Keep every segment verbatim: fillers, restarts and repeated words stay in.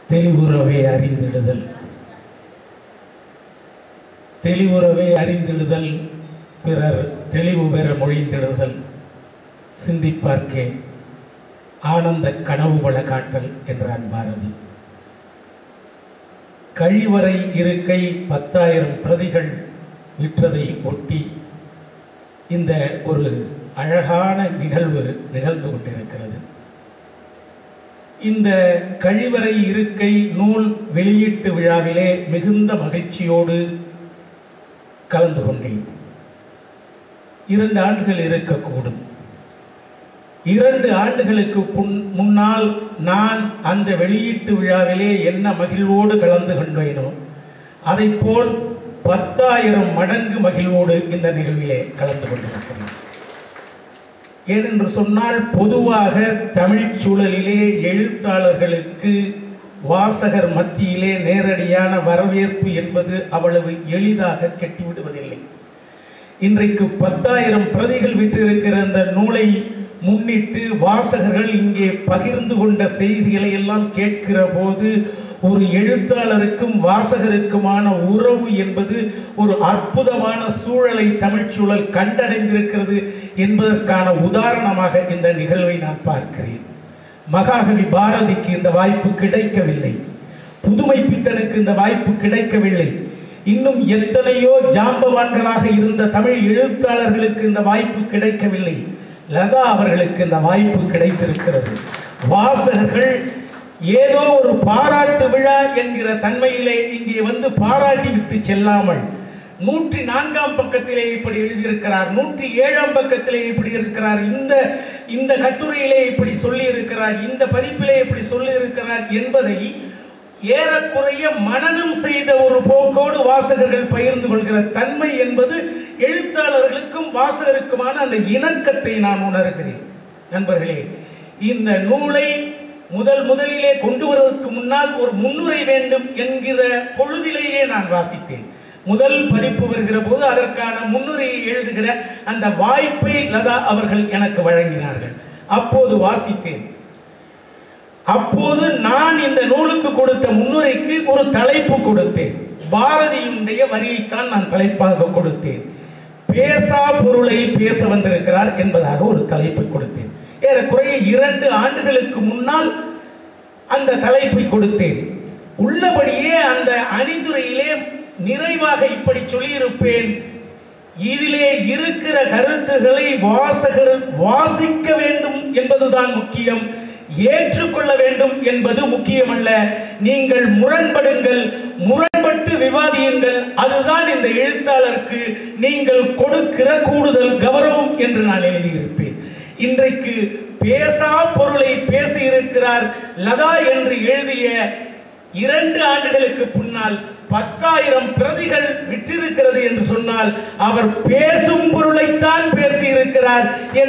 தெளிவுறவே அறிந்திடுதல். தெளிவுறவே அறிந்திடுதல், பிறர் தெளிவு பெற மொழிந்திடுதல், சிந்திப்பார்க்கே ஆனந்த கனவு வள காட்டல் என்றான் பாரதி. கழிவறை இருக்கை பத்தாயிரம் பிரதிகள் விற்றதை ஒட்டி இந்த ஒரு அழகான நிகழ்வு நிகழ்ந்து கொண்டிருக்கிறது. இந்த கழிவறை இருக்கை நூல் வெளியீட்டு விழாவிலே மிகுந்த மகிழ்ச்சியோடு கலந்து கொண்டேன். இரண்டு ஆண்டுகள் இருக்கக்கூடும். இரண்டு ஆண்டுகளுக்கு முன்னால் நான் அந்த வெளியீட்டு விழாவிலே என்ன மகிழ்வோடு கலந்து கொண்டேனோ அதை போல் பத்தாயிரம் மடங்கு மகிழ்வோடு இந்த நிகழ்விலே கலந்து கொண்டிருக்கிறேன். ஏனென்று சொன்னால், பொதுவாக தமிழ் சூழலிலே எழுத்தாளர்களுக்கு வாசகர் மத்தியிலே நேரடியான வரவேற்பு என்பது அவ்வளவு எளிதாக கெட்டிவிடுவதில்லை. இன்றைக்கு பத்தாயிரம் பிரதிகள் விட்டிருக்கிற அந்த நூலை முன்னிட்டு வாசகர்கள் இங்கே பகிர்ந்து கொண்ட செய்திகளை எல்லாம் கேட்கிற போது ஒரு எழுத்தாளருக்கும் வாசகருக்குமான உறவு என்பது ஒரு அற்புதமான சூழலை தமிழ் சூழல் கண்டடைந்திருக்கிறது என்பதற்கான உதாரணமாக இந்த நிகழ்வை நான் பார்க்கிறேன். மகாகவி பாரதிக்கு இந்த வாய்ப்பு கிடைக்கவில்லை. புதுமை பித்தனுக்கு இந்த வாய்ப்பு கிடைக்கவில்லை. இன்னும் எத்தனையோ ஜாம்பவான்களாக இருந்த தமிழ் எழுத்தாளர்களுக்கு இந்த வாய்ப்பு கிடைக்கவில்லை. லதா அவர்களுக்கு இந்த வாய்ப்பு கிடைத்திருக்கிறது. வாசகர்கள் ஏதோ ஒரு பாராட்டு விழா என்கிற தன்மையிலே இங்கே வந்து பாராட்டி விட்டு செல்லாமல், நூற்றி நான்காம் பக்கத்திலே இப்படி எழுதியிருக்கிறார், நூற்றி ஏழாம் பக்கத்திலே இப்படி இருக்கிறார், இந்த இந்த கட்டுரையிலே இப்படி சொல்லி இருக்கிறார், இந்த பதிப்பிலே இப்படி சொல்லி இருக்கிறார் என்பதை ஏறக்குறைய மனனம் செய்த ஒரு போக்கோடு வாசகர்கள் பகிர்ந்து கொள்கிற தன்மை என்பது எழுத்தாளர்களுக்கும் வாசகருக்குமான அந்த இணக்கத்தை நான் உணர்கிறேன். நண்பர்களே, இந்த நூலை முதல் முதலிலே கொண்டு வருவதற்கு முன்னால் ஒரு முன்னுரை வேண்டும் என்கிற பொழுதிலேயே நான் வாசித்தேன். முதல் பதிப்பு வருகிற போது அதற்கான முன்னுரையை எழுதுகிற அந்த வாய்ப்பை லதா அவர்கள் எனக்கு வழங்கினார்கள். அப்போது வாசித்தேன். அப்போது நான் இந்த நூலுக்கு கொடுத்த முன்னுரைக்கு ஒரு தலைப்பு கொடுத்தேன். பாரதியினுடைய வரியைத்தான் நான் தலைப்பாக கொடுத்தேன். பேசா பொருளை பேச வந்திருக்கிறார் என்பதாக ஒரு தலைப்பை கொடுத்தேன். ஏறக்குறைய இரண்டு ஆண்டுகளுக்கு முன்னால் அந்த தலைப்பை கொடுத்தேன். உள்ளபடியே அந்த அணிந்துரையிலே நிறைவாக இப்படி சொல்லியிருப்பேன்: இதிலே இருக்கிற கருத்துக்களை வாசகர் வாசிக்க வேண்டும் என்பதுதான் முக்கியம், ஏற்றுக்கொள்ள வேண்டும் என்பது முக்கியமல்ல. நீங்கள் முரண்படுங்கள், முரண்பட்டு விவாதியுங்கள், அதுதான் இந்த எழுத்தாளருக்கு நீங்கள் கொடுக்கிற கூடுதல் கௌரவம் என்று நான் எழுதியிருப்பேன். இன்றைக்கு பேசா பொருளை பேசியிருக்கிறார் லதா என்று எழுதிய இரண்டு ஆண்டுகளுக்கு பின்னால் பத்தாயிரம் பிரதிகள் விற்றிருக்கிறது என்று சொன்னால் அவர் பேசும் பொருளைத்தான் பேசியிருக்கிறார்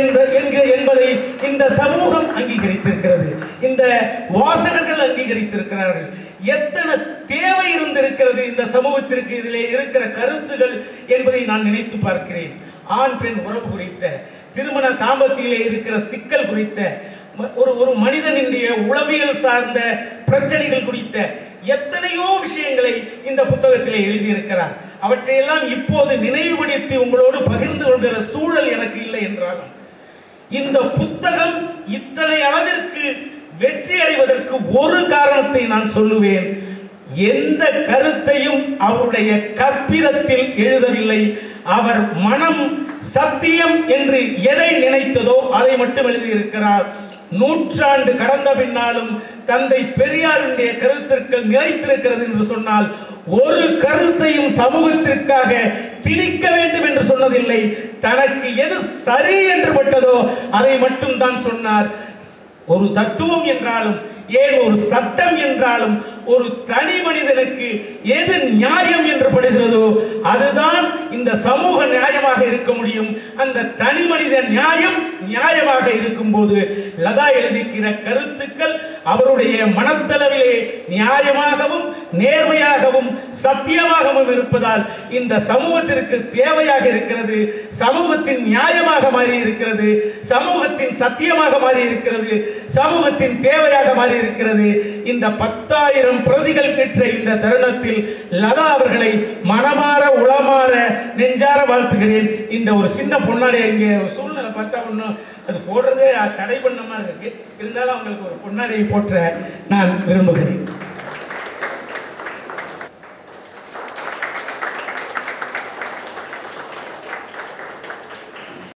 என்பதை இந்த சமூகம் அங்கீகரித்திருக்கிறது, இந்த வாசகர்கள் அங்கீகரித்திருக்கிறார்கள். எத்தனை தேவை இருந்திருக்கிறது இந்த சமூகத்திற்கு இதிலே இருக்கிற கருத்துகள் என்பதை நான் நினைத்து பார்க்கிறேன். ஆண் பெண் உறவு குறித்த, திருமண தாம்பத்தியிலே இருக்கிற சிக்கல் குறித்த, ஒரு ஒரு மனிதனுடைய உளவியல் சார்ந்த பிரச்சனைகள் குறித்த எத்தனையோ விஷயங்களை இந்த புத்தகத்திலே எழுதியிருக்கிறார். அவற்றையெல்லாம் இப்போது நினைவுபடுத்தி உங்களோடு பகிர்ந்து கொள்கிற சூழல் எனக்கு இல்லை என்றாலும் இந்த புத்தகம் இத்தனை அளவிற்கு வெற்றி அடைவதற்கு ஒரு காரணத்தை நான் சொல்லுவேன். எந்த கருத்தையும் அவருடைய கற்பிதத்தில் எழுதவில்லை. அவர் மனம் சத்தியம் என்று எதை நினைத்ததோ அதை மட்டும் எழுதியிருக்கிறார். நூற்றாண்டு கடந்த பின்னாலும் தந்தை பெரியாருடைய கருத்திற்கு நிலைத்திருக்கிறது என்று சொன்னால் ஒரு கருத்தையும் சமூகத்திற்காக திணிக்க வேண்டும் என்று சொன்னதில்லை. தனக்கு எது சரி என்று பட்டதோ அதை மட்டும் தான் சொன்னார். ஒரு தத்துவம் என்றாலும், ஏன் ஒரு சட்டம் என்றாலும், ஒரு தனி மனிதனுக்கு எது நியாயம் என்று படுகிறதோ அதுதான் இந்த சமூக நியாயமாக இருக்க முடியும். அந்த தனி மனித நியாயம் நியாயமாக இருக்கும் போது லதா எழுதிக்கிற கருத்துக்கள் அவருடைய மனத்தளவிலே நியாயமாகவும் நேர்மையாகவும் சத்தியமாகவும் இருப்பதால் இந்த சமூகத்திற்கு தேவையாக இருக்கிறது. சமூகத்தின் நியாயமாக மாறி இருக்கிறது, சமூகத்தின் சத்தியமாக மாறி இருக்கிறது, சமூகத்தின் தேவையாக மாறி இருக்கிறது. இந்த பத்தாயிரம் பிரதிகள் பெற்ற இந்த தருணத்தில் லதா அவர்களை மனமாற உளமாற நெஞ்சார வாழ்த்துகிறேன். இந்த ஒரு சின்ன பொன்னாடை இங்கே சூழ்நிலை பார்த்தா ஒன்றும் அது போடுறதே தடை பண்ண மாதிரி இருக்கு. இருந்தாலும் அவங்களுக்கு ஒரு பொன்னாடையை போற்ற நான் விரும்புகிறேன்.